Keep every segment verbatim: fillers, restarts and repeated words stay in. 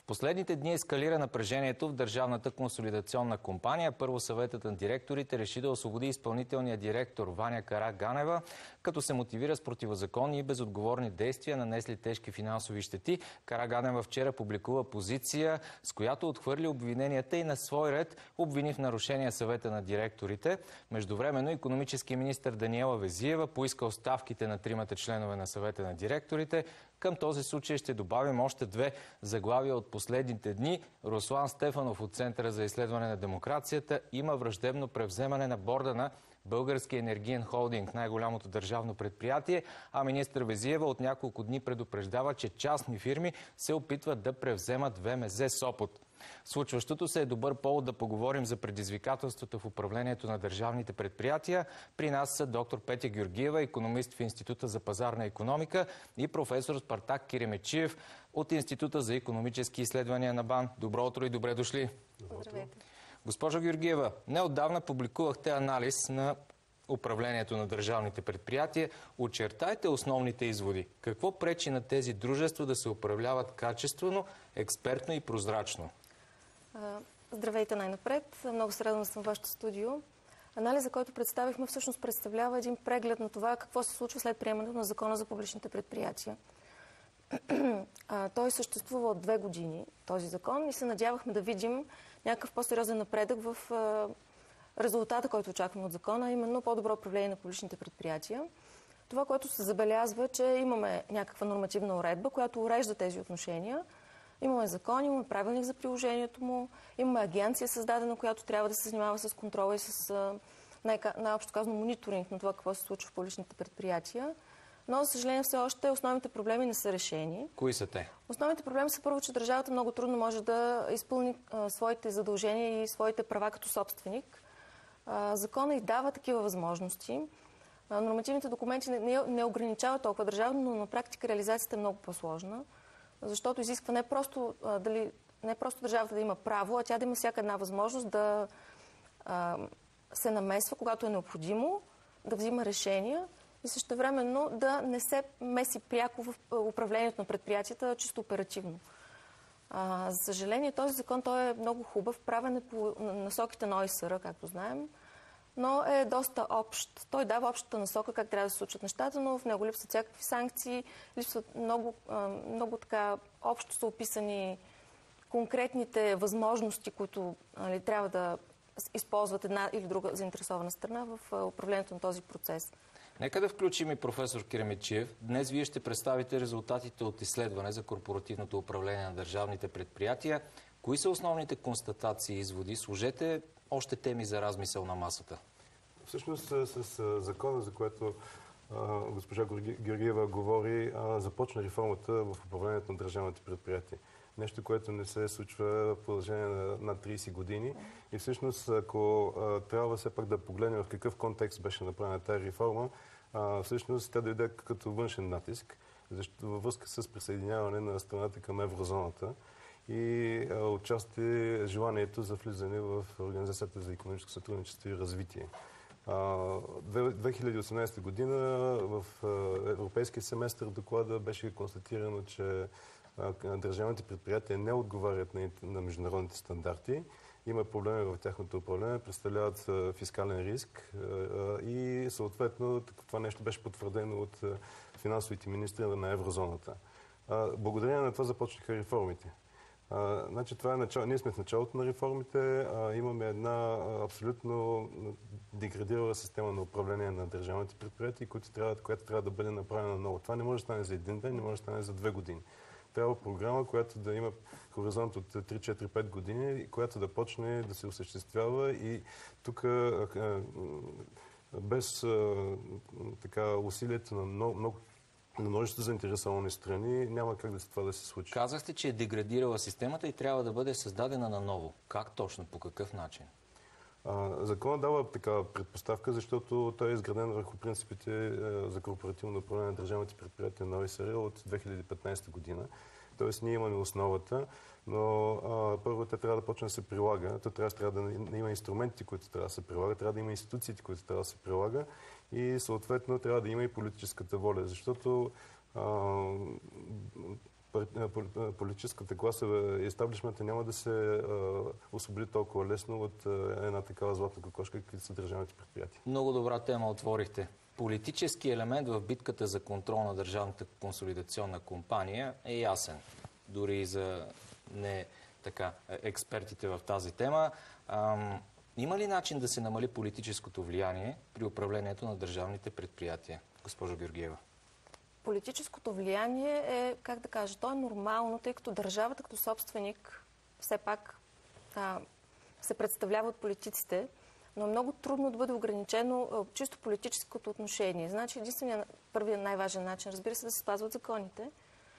последните дни ескалира напрежението в Държавната консолидационна компания. Първо съветът на директорите реши да освободи изпълнителния директор Ваня Караганева, като се мотивира с противозаконни и безотговорни действия, нанесли тежки финансови щети. Караганева вчера публикува позиция, с която отхвърли обвиненията и на свой ред обвини в нарушение съвета на директорите. Междувременно икономически министър Даниела Везиева поиска оставките на тримата членове на съвета на директорите. Към този случай ще добавим още две заглавия от последните дни. Руслан Стефанов от Центъра за изследване на демокрацията има враждебно превземане на борда на Българския енергиен холдинг, най-голямото държавно предприятие, а министър Везиева от няколко дни предупреждава, че частни фирми се опитват да превземат ВМЗ Сопот. Случващото се е добър повод да поговорим за предизвикателствата в управлението на държавните предприятия. При нас са доктор Петя Георгиева, икономист в Института за пазарна икономика, и професор Спартак Киремечиев от Института за икономически изследвания на БАН. Добро утро и добре дошли! Здравейте! Госпожо Георгиева, неотдавна публикувахте анализ на управлението на държавните предприятия. Очертайте основните изводи. Какво пречи на тези дружества да се управляват качествено, експертно и прозрачно? Здравейте най-напред. Много се радвам да съм в вашето студио. Анализа, който представихме, всъщност представлява един преглед на това какво се случва след приемането на Закона за публичните предприятия. Той съществува от две години, този закон, и се надявахме да видим някакъв по-сериозен напредък в резултата, който очакваме от закона, именно по-добро управление на публичните предприятия. Това, което се забелязва, е, че имаме някаква нормативна уредба, която урежда тези отношения. Имаме закон, имаме правилник за приложението му, имаме агенция създадена, която трябва да се занимава с контрола и с най-общо казано мониторинг на това какво се случва в публичните предприятия. Но, за съжаление, все още основните проблеми не са решени. Кои са те? Основните проблеми са първо, че държавата много трудно може да изпълни а, своите задължения и своите права като собственик. А, закона и дава такива възможности. А, нормативните документи не, не, не ограничават толкова държавата, но на практика реализацията е много по-сложна, защото изисква не просто, а, дали, не просто държавата да има право, а тя да има всяка една възможност да а, се намесва, когато е необходимо, да взима решения и същевременно да не се меси пряко в управлението на предприятията, чисто оперативно. А, за съжаление, този закон той е много хубав, правен е по насоките на О И С Р, както знаем, но е доста общ. Той дава общата насока как трябва да се случат нещата, но в него липсват всякакви санкции, липсват много, много така общо са описани конкретните възможности, които нали, трябва да използват една или друга заинтересована страна в управлението на този процес. Нека да включим и професор Киремечиев. Днес вие ще представите резултатите от изследване за корпоративното управление на държавните предприятия. Кои са основните констатации и изводи? Сложете още теми за размисъл на масата. Всъщност с закона, за което а, госпожа Георгиева говори, а, започна реформата в управлението на държавните предприятия. Нещо, което не се случва в продължение на над трийсет години. И всъщност, ако а, трябва все пак да погледнем в какъв контекст беше направена тази реформа, а, всъщност тя дойде като външен натиск, защото във връзка с присъединяване на страната към еврозоната и а, отчасти желанието за влизане в Организацията за икономическо сътрудничество и развитие. две хиляди и осемнадесета година в Европейския семестър доклада беше констатирано, че държавните предприятия не отговарят на, на международните стандарти. Има проблеми в тяхното управление, представляват фискален риск и съответно това нещо беше потвърдено от финансовите министри на еврозоната. Благодарение на това започнаха реформите. А, значи, това е начало... Ние сме в началото на реформите. А, имаме една абсолютно деградирала система на управление на държавните предприятия, която трябва, която трябва да бъде направена ново. Това не може да стане за един ден, не може да стане за две години. Трябва програма, която да има хоризонт от три, четири, пет години, която да почне да се осъществява и тук без така усилията на много, много на множество заинтересовани страни няма как да това да се случи. Казахте, че е деградирала системата и трябва да бъде създадена наново. Как точно? По какъв начин? Законът дава такава предпоставка, защото той е изграден върху принципите за корпоративно управление на държавните предприятия на О И С Р от две хиляди и петнадесета година. Тоест ние имаме основата, но а, първо те трябва да почне да се прилага. То трябва, трябва да има инструменти, които трябва да се прилагат, трябва да има институциите, които трябва да се прилага и съответно трябва да има и политическата воля, защото а, политическата класа и естаблишмента няма да се освободи толкова лесно от една такава златна кокошка, какви са държавните предприятия. Много добра тема отворихте. Политически елемент в битката за контрол на Държавната консолидационна компания е ясен. Дори и за не така експертите в тази тема. Ам, има ли начин да се намали политическото влияние при управлението на държавните предприятия? Госпожо Георгиева. Политическото влияние е, как да кажа, то е нормално, тъй като държавата като собственик все пак а, се представлява от политиците, но е много трудно да бъде ограничено а, чисто политическото отношение. Значи единственият, първият най-важен начин, разбира се, да се спазват законите.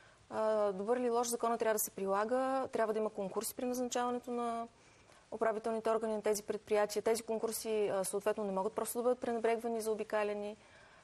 А, добър или лош закона трябва да се прилага, трябва да има конкурси при назначаването на управителните органи на тези предприятия. Тези конкурси а, съответно не могат просто да бъдат пренебрегвани, заобикаляни.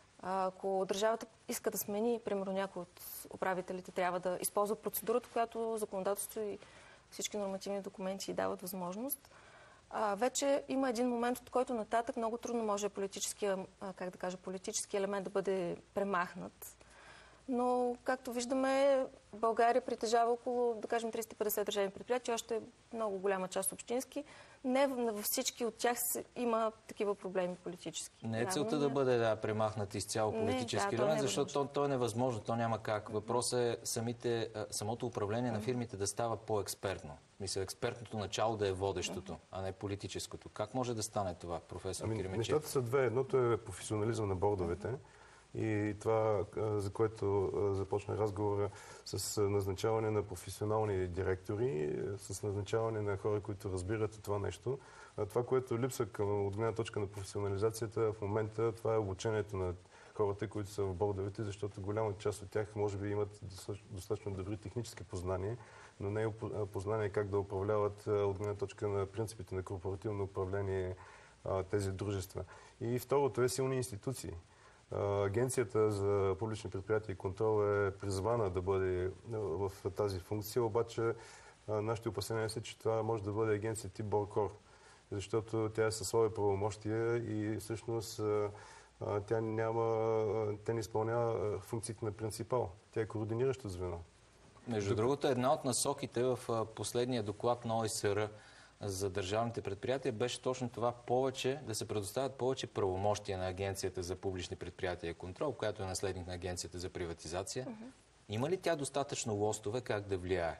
Ако държавата иска да смени, примерно някой от управителите трябва да използва процедурата, която законодателство и всички нормативни документи дават възможност, а, вече има един момент, от който нататък много трудно може политическия, как да кажа, политически елемент да бъде премахнат. Но, както виждаме, България притежава около, да кажем, триста и петдесет държавни предприятия, още много голяма част общински. Не във всички от тях има такива проблеми политически. Не е целта да бъде да, премахнат изцяло политически елемент, да, защото то, то е невъзможно, то няма как. Въпросът е самите, самото управление на фирмите да става по-експертно. Мисля, експертното начало да е водещото, а не политическото. Как може да стане това, професор ами, Киримечиев? Нещата са две. Едното е професионализъм на бордовете. И това, за което започна разговора с назначаване на професионални директори, с назначаване на хора, които разбират това нещо. Това, което липсва към, от гледна точка на професионализацията в момента, това е обучението на хората, които са в бордовете, защото голяма част от тях може би имат достатъчно добри технически познания, но не е познание как да управляват от гледна точка на принципите на корпоративно управление тези дружества. И второто е силни институции. Агенцията за публични предприятия и контрол е призвана да бъде в тази функция, обаче нашите опасения са, че това може да бъде агенция тип Боркор, защото тя е със свои правомощия и всъщност тя, няма, тя не изпълнява функциите на принципал. Тя е координиращо звено. Между другото, една от насоките в последния доклад на О И С Р за държавните предприятия беше точно това, повече, да се предоставят повече правомощия на Агенцията за публични предприятия и контрол, която е наследник на Агенцията за приватизация. Uh-huh. Има ли тя достатъчно лостове как да влияе?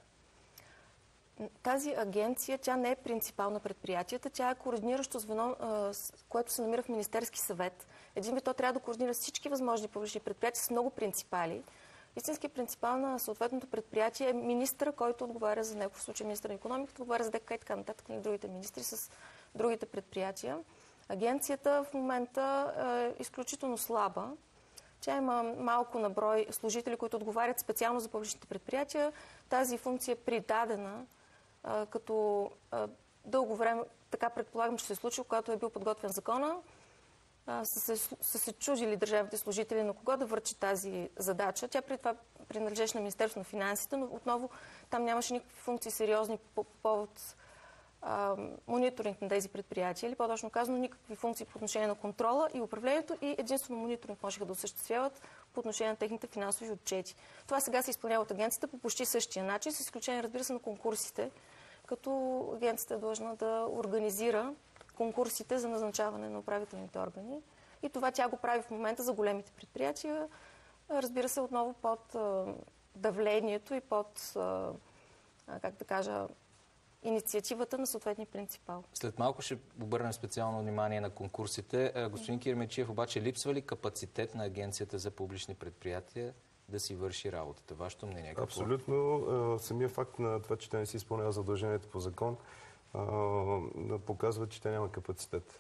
Тази агенция, тя не е принципал на предприятията, тя е координиращо звено, което се намира в Министерски съвет. Един вид то трябва да координира всички възможни публични предприятия с много принципали. Истинският принципал на съответното предприятие е министъра, който отговаря за него, в случай министър на икономиката, отговаря за ДК и така нататък на другите министри с другите предприятия. Агенцията в момента е изключително слаба. Тя има малко наброй служители, които отговарят специално за публичните предприятия. Тази функция е придадена като дълго време, така предполагам, че се е случило, когато е бил подготвен закона, са се, са се чужили държавните служители на кого да върши тази задача. Тя при това принадлежеше на Министерството на финансите, но отново там нямаше никакви функции сериозни по повод а, мониторинг на тези предприятия, или по-точно казано никакви функции по отношение на контрола и управлението, и единствено мониторинг можеха да осъществяват по отношение на техните финансови отчети. Това сега се изпълнява от агенцията по почти същия начин, с изключение, разбира се, на конкурсите, като агенцията е длъжна да организира конкурсите за назначаване на управителните органи. И това тя го прави в момента за големите предприятия. Разбира се, отново под а, давлението и под, а, как да кажа, инициативата на съответния принципал. След малко ще обърнем специално внимание на конкурсите. Господин Киримечиев, обаче липсва ли капацитет на Агенцията за публични предприятия да си върши работата? Вашето мнение какво? Абсолютно. Самия факт на това, че тя не си изпълнява задължението по закон, показва, че тя няма капацитет.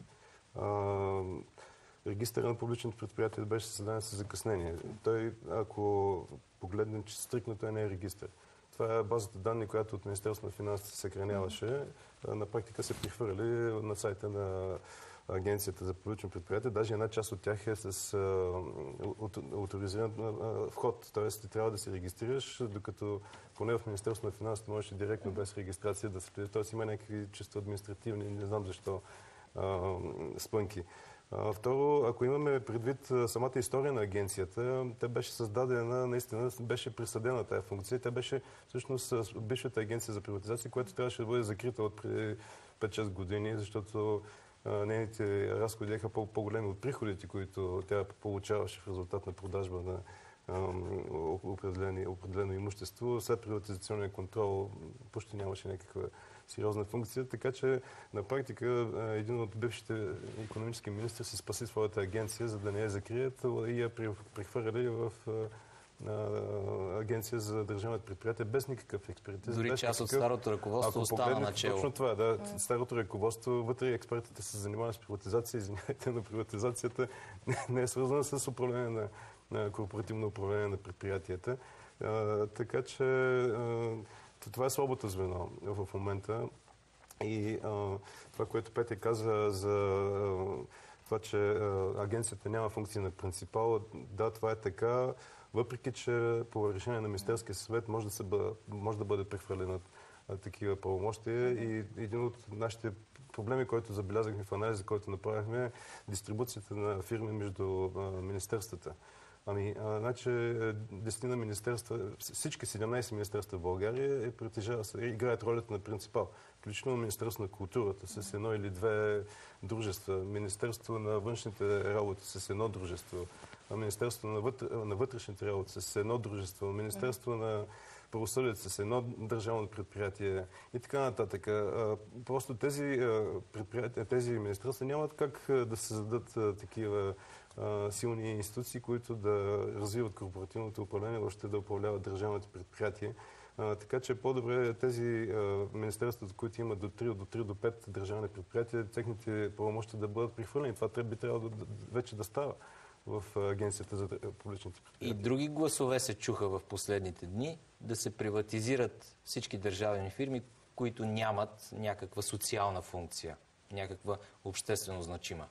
Регистърът на публичните предприятия беше създаден с закъснение. Той, ако погледнем, че стрикно той не е регистър. Това е базата данни, която от Министерството на финансите се съхраняваше. На практика се прехвърли на сайта на Агенцията за публични предприятия. Даже една част от тях е с авторизиран вход. Тоест, ти трябва да се регистрираш, докато поне в Министерството на финансите можеше директно без регистрация да се влезе. Тоест има някакви чисто административни, не знам защо, спънки. Второ, ако имаме предвид самата история на агенцията, тя беше създадена, наистина беше присъдена тая функция. Тя беше всъщност бившата агенция за приватизация, която трябваше да бъде закрита от преди пет-шест години, защото нейните разходи бяха по-големи от приходите, които тя получаваше в резултат на продажба на определено имущество. След приватизационния контрол почти нямаше някаква сериозна функция, така че на практика един от бившите икономически министри си спаси своята агенция, за да не я закрият и я прехвърли в агенция за държавните предприятия без никакъв експертиз. Дори част от старото ръководство остана начело. Точно това, да. Старото ръководство, вътре експертите се занимават с приватизация. Извинявайте, но приватизацията не е свързана с управление на, на корпоративно управление на предприятията. А, така че а, това е слабото звено в момента. И а, това, което Петя каза за а, това, че а, агенцията няма функция на принципал, да, това е така, въпреки че по решение на Министерския съвет може да, се бъде, може да бъде прехвърлена такива правомощия. И един от нашите проблеми, който забелязахме в анализа, който направихме, е дистрибуцията на фирми между а, министерствата. Ами, а, значи, десетина министерства, всички седемнайсет министерства в България е, притежава, играят ролята на принципал. Включително Министерство на културата с едно или две дружества, Министерство на външните работи с едно дружество, Министерство на, вътре, на вътрешните работи с едно дружество, Министерство на правосъдието с едно държавно предприятие и така нататък. Просто тези предприятия, тези министерства нямат как да създадат такива силни институции, които да развиват корпоративното управление, въобще да управляват държавните предприятия. А, така че по-добре тези а, министерства, които имат до три, до три до пет държавни предприятия, техните правомощия да бъдат прехвърлени. Това би трябвало да, вече да става в Агенцията за публичните предприятия. И други гласове се чуха в последните дни да се приватизират всички държавни фирми, които нямат някаква социална функция, някаква обществено значима.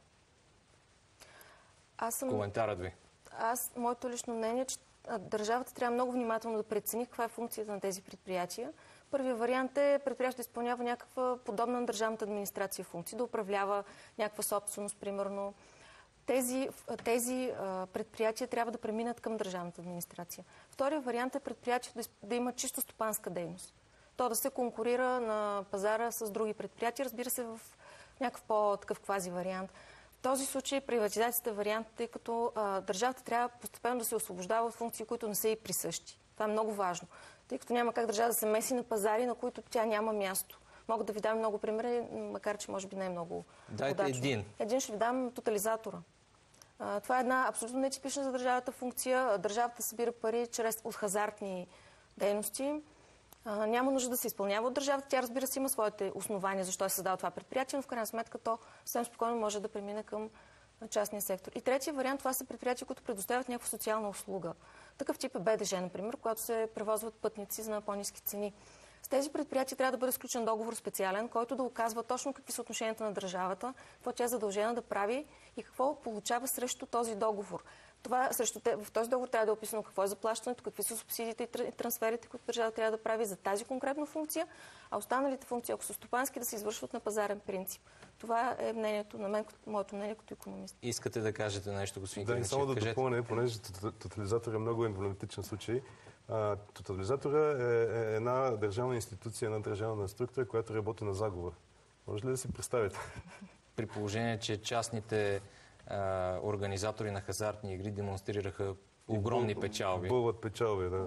Аз съм... Коментарът ви. Аз, моето лично мнение е, че държавата трябва много внимателно да прецени каква е функцията на тези предприятия. Първият вариант е предприятието да изпълнява някаква подобна на държавната администрация функция, да управлява някаква собственост, примерно. Тези, тези а, предприятия трябва да преминат към държавната администрация. Вторият вариант е предприятието да, да има чисто стопанска дейност. То да се конкурира на пазара с други предприятия, разбира се, в някакъв по-такъв квази вариант. В този случай приватизацията е вариант, тъй като а, държавата трябва постепенно да се освобождава от функции, които не са и присъщи. Това е много важно, тъй като няма как държава да се меси на пазари, на които тя няма място. Мога да ви дам много примери, макар че може би не е много Дайте удачно. един. Един ще ви дам тотализатора. А, това е една абсолютно нетипична за държавата функция. Държавата събира пари чрез от хазартни дейности. А, няма нужда да се изпълнява от държавата. Тя, разбира се, има своите основания защо е създава това предприятие, но в крайна сметка то съвсем спокойно може да премине към частния сектор. И третия вариант, това са предприятия, които предоставят някаква социална услуга. Такъв тип е БДЖ, например, когато се превозват пътници за по-ниски цени. С тези предприятия трябва да бъде сключен договор специален, който да оказва точно какви са отношенията на държавата, какво тя е задължена да прави и какво получава срещу този договор. Това, срещу те, в този договор трябва да е описано какво е заплащането, какви са субсидиите и трансферите, които държавата трябва да прави за тази конкретна функция, а останалите функции, ако са стопански, да се извършват на пазарен принцип. Това е мнението на мен, моето мнение като икономист. Искате да кажете нещо, господин Да, Калинчев? само да допълня, понеже тотализатор е много емблематичен случай. Тотализатора е една държавна институция, една държавна структура, която работи на заговор. Може ли да си представите? При положение, че частните а, организатори на хазартни игри демонстрираха огромни печалби. Бълват печалби, да.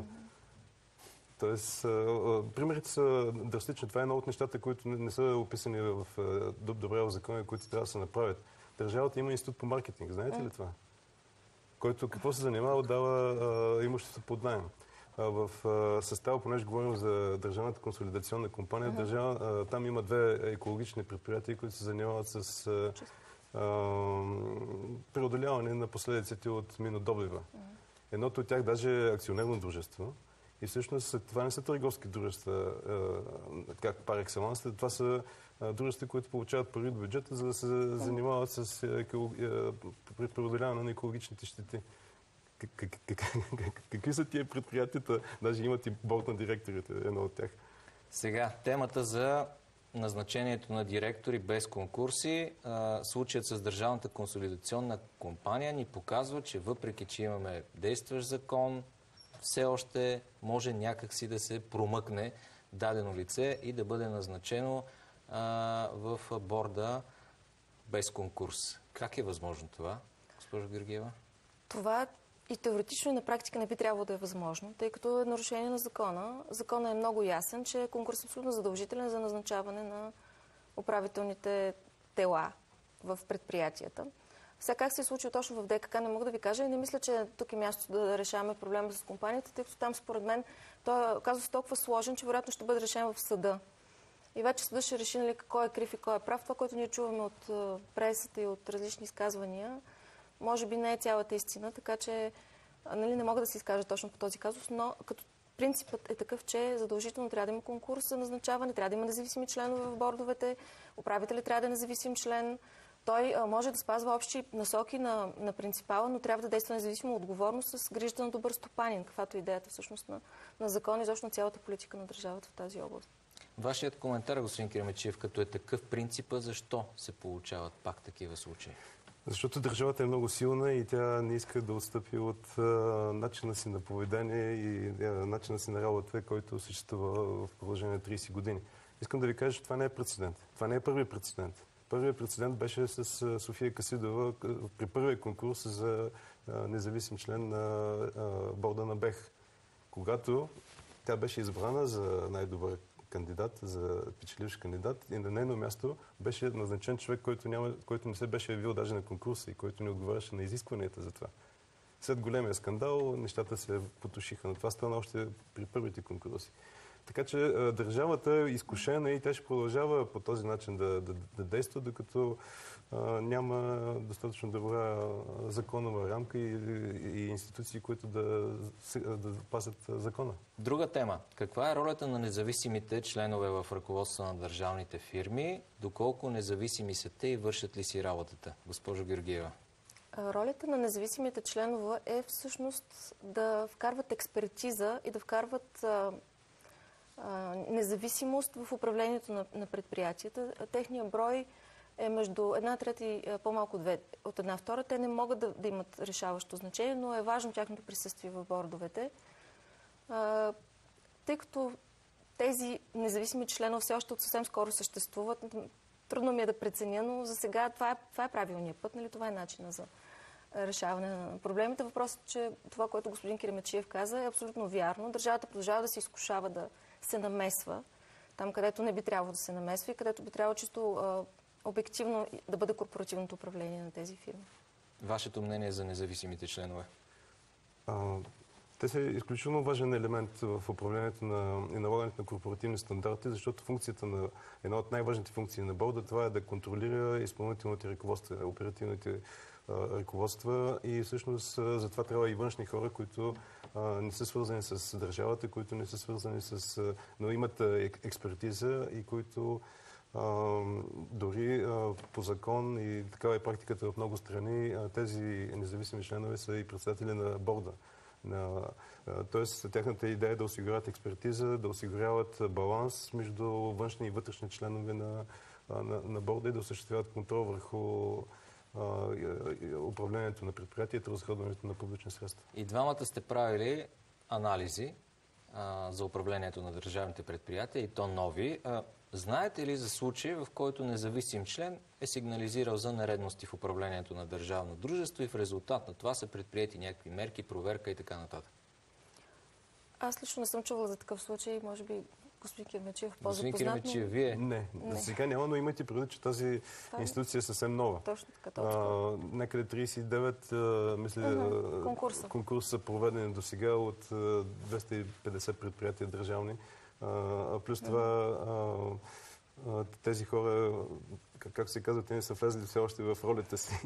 Тоест, а, примерите са драстични. Това е едно от нещата, които не, не са описани в добре в закона, които трябва да се направят. Държавата има институт по маркетинг. Знаете ли това? Който какво се занимава, дава имущество под наем. В състава, понеже говорим за Държавната консолидационна компания, uh-huh. държава, там има две екологични предприятия, които се занимават с а, преодоляване на последиците от минодобива. Uh-huh. Едното от тях даже е акционерно дружество. И всъщност това не са търговски дружества, как пар екселанс, това са дружества, които получават пари от бюджета, за да се занимават с преодоляване на екологичните щети. Какви са тия предприятията? Даже имат и борд на директорите, едно от тях. Сега, темата за назначението на директори без конкурси. Случаят с Държавната консолидационна компания ни показва, че въпреки, че имаме действащ закон, все още може някакси да се промъкне дадено лице и да бъде назначено а, в борда без конкурс. Как е възможно това, госпожо Георгиева? Това и теоретично и на практика не би трябвало да е възможно, тъй като е нарушение на закона. Законът е много ясен, че конкурс е абсолютно задължителен за назначаване на управителните тела в предприятията. Сега как се е случило точно в ДКК, не мога да ви кажа и не мисля, че тук е място да решаваме проблема с компанията, тъй като там според мен той казва се толкова сложен, че вероятно ще бъде решен в съда. И вече съда ще реши, нали, кой е крив и кой е прав. Това, което ние чуваме от пресата и от различни изказвания, може би не е цялата истина, така че нали, не мога да се изкажа точно по този казус, но като принципът е такъв, че задължително трябва да има конкурс за назначаване, трябва да има независими членове в бордовете, управителят трябва да е независим член. Той а, може да спазва общи насоки на, на принципала, но трябва да действа независимо отговорно с грижата на добър стопанин, каквато е идеята всъщност на, на закон и защо на цялата политика на държавата в тази област. Вашият коментар, господин Кремечиев, като е такъв принципа, защо се получават пак такива случаи? Защото държавата е много силна и тя не иска да отстъпи от а, начина си на поведение и а, начина си на работа, който съществува в продължение на трийсет години. Искам да ви кажа, че това не е прецедент. Това не е първият прецедент. Първият прецедент беше с София Касидова при първия конкурс за а, независим член на а, борда на БЕХ, когато тя беше избрана за най-добър кандидат, за печеливш кандидат и на нейно място беше назначен човек, който, няма, който не се беше явил даже на конкурса и който не отговаряше на изискванията за това. След големия скандал нещата се потушиха, но това стана още при първите конкурси. Така че а, държавата е изкушена и тя ще продължава по този начин да, да, да действа, докато а, няма достатъчно добра законова рамка и, и институции, които да, да пасят закона. Друга тема. Каква е ролята на независимите членове в ръководство на държавните фирми? Доколко независими са те и вършат ли си работата? Госпожо Георгиева. Ролята на независимите членове е всъщност да вкарват експертиза и да вкарват а, а, независимост в управлението на, на предприятията. Техният брой е между една трета и по-малко две от една втора. Те не могат да, да имат решаващо значение, но е важно тяхното присъствие в бордовете. А, тъй като тези независими членове все още от съвсем скоро съществуват, трудно ми е да преценя, но за сега това е, това е правилният път, нали? Това е начина за решаване на проблемите. Въпросът е, че това, което господин Кремечиев каза, е абсолютно вярно. Държавата продължава да се изкушава да се намесва там, където не би трябвало да се намесва и където би трябвало чисто а, обективно да бъде корпоративното управление на тези фирми. Вашето мнение за независимите членове? А, те са изключително важен елемент в управлението на, и налагането на корпоративни стандарти, защото функцията на една от най-важните функции на борда това е да контролира изпълнителните ръководства, оперативните а, ръководства и всъщност а, затова трябва и външни хора, които а, не са свързани с държавата, които не са свързани с... А, но имат а, експертиза и които Uh, дори uh, по закон и такава е практиката в много страни, uh, тези независими членове са и председатели на борда. На, uh, тоест, тяхната идея е да осигуряват експертиза, да осигуряват баланс между външни и вътрешни членове на, uh, на, на борда и да осъществяват контрол върху uh, управлението на предприятието, разходването на публични средства. И двамата сте правили анализи uh, за управлението на държавните предприятия и то нови. Uh, Знаете ли за случай, в който независим член е сигнализирал за нередности в управлението на държавно дружество и в резултат на това са предприети някакви мерки, проверка и така нататък? Аз лично не съм чувала за такъв случай. Може би господин Кремечиев по-запознат. Господин Кремечиев, вие? Не, за сега няма, но имайте предвид, че тази това институция е съвсем нова. Точно така, точно. Някъде трийсет и девет, а, мисля, uh-huh. конкурса. конкурса са проведени до сега от двеста и петдесет предприятия държавни. А, плюс това а, а, тези хора, как, как се казва, те не са влезли все още в ролята си.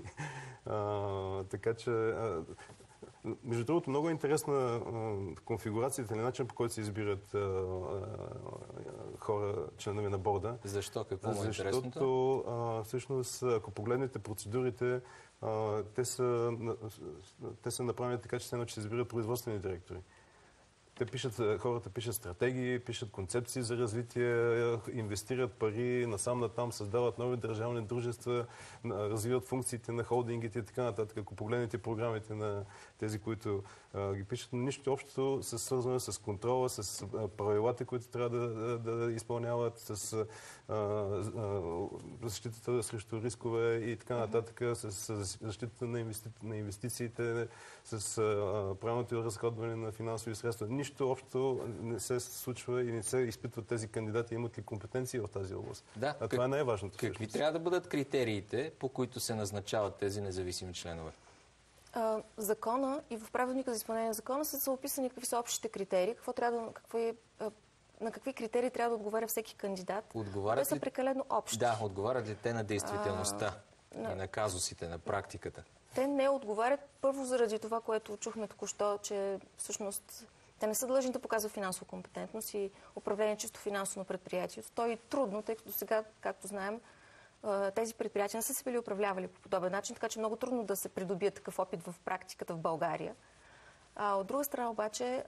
А, така че, а, между другото, много е интересна а, конфигурацията или начин, по който се избират а, а, хора, членове на борда. Защо? Какво му е интересното? Защото, а, всъщност, ако погледнете процедурите, а, те, са, те са направени така, че се едно, че се избират производствени директори. Те пишат, хората пишат стратегии, пишат концепции за развитие, инвестират пари насам натам, създават нови държавни дружества, развиват функциите на холдингите и така нататък. Ако погледнете програмите на тези, които а, ги пишат, но нищо общо с свързване с контрола, с а, правилата, които трябва да, да, да изпълняват, с а, а, защитата срещу рискове и така нататък, с, с защитата на, инвести... на инвестициите, с а, правилното разходване на финансови средства. Нищо общо не се случва и не се изпитват тези кандидати, имат ли компетенции в тази област. Да, а как... това е най-важното. Какви всъщност трябва да бъдат критериите, по които се назначават тези независими членове? В закона и в правилника за изпълнение на закона са описани какви са общите критерии, какво трябва да, какво е, на какви критерии трябва да отговаря всеки кандидат. Отговарят те са прекалено общи. Да, отговарят ли те на действителността а, и на казусите, на практиката? Те не отговарят първо заради това, което чухме току-що, че всъщност те не са длъжни да показват финансова компетентност и управление чисто финансово на предприятието. То е трудно, тъй като сега, както знаем, тези предприятия не са се били управлявали по подобен начин, така че много трудно да се придобие такъв опит в практиката в България. А от друга страна обаче,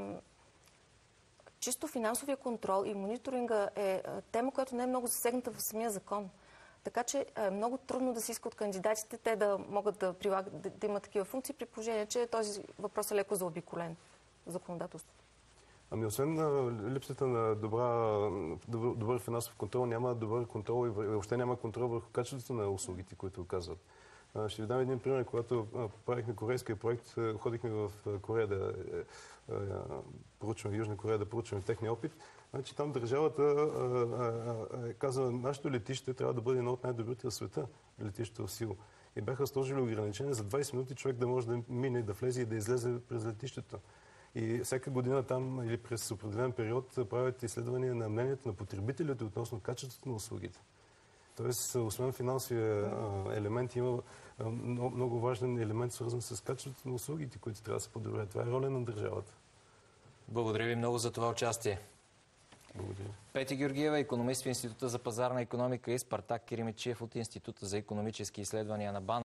чисто финансовия контрол и мониторинга е тема, която не е много засегната в самия закон. Така че е много трудно да се иска от кандидатите те да могат да прилагат, да, да имат такива функции, при положение, че този въпрос е леко заобиколен в законодателството. Ами освен на липсата на добра, добър, добър финансов контрол, няма добър контрол и въобще няма контрол върху качеството на услугите, които оказват. Ще ви дам един пример. Когато правихме корейския проект, ходихме в Корея да проучваме, Южна Корея да проучваме техния опит. Значи там държавата каза, нашето летище трябва да бъде едно от най-добрите в света, летището в Сеул. И бяха сложили ограничения за двайсет минути човек да може да мине, да влезе и да излезе през летището. И всяка година там или през определен период правят изследвания на мнението на потребителите относно качеството на услугите. Тоест, освен финансовия елемент, има много, много важен елемент, свързан с качеството на услугите, които трябва да се подобрят. Това е роля на държавата. Благодаря ви много за това участие. Благодаря. Петя Георгиева, икономист в Института за пазарна икономика, и Спартак Киримичиев от Института за икономически изследвания на БАН.